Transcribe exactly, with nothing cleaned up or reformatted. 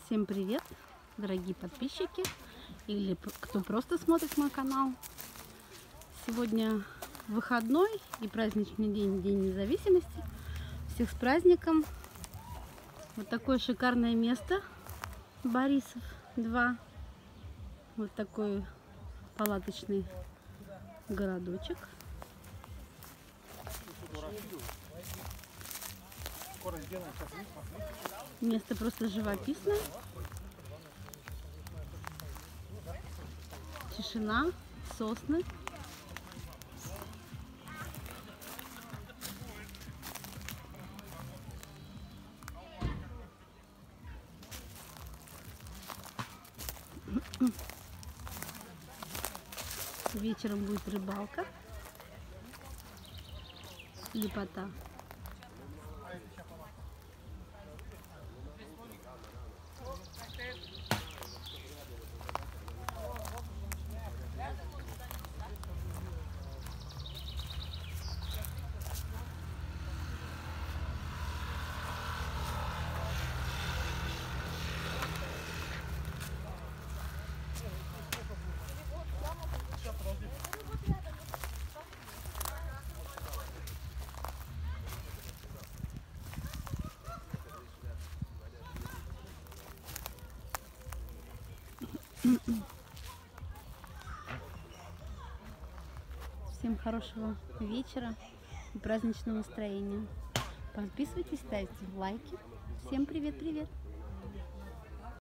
Всем привет, дорогие подписчики или кто просто смотрит мой канал. Сегодня выходной и праздничный день, День независимости. Всех с праздником. Вот такое шикарное место, Борисов два. Вот такой палаточный городочек. Место просто живописное. Тишина, сосны. Вечером будет рыбалка. Лепота. Всем хорошего вечера и праздничного настроения. Подписывайтесь, ставьте лайки. Всем привет-привет!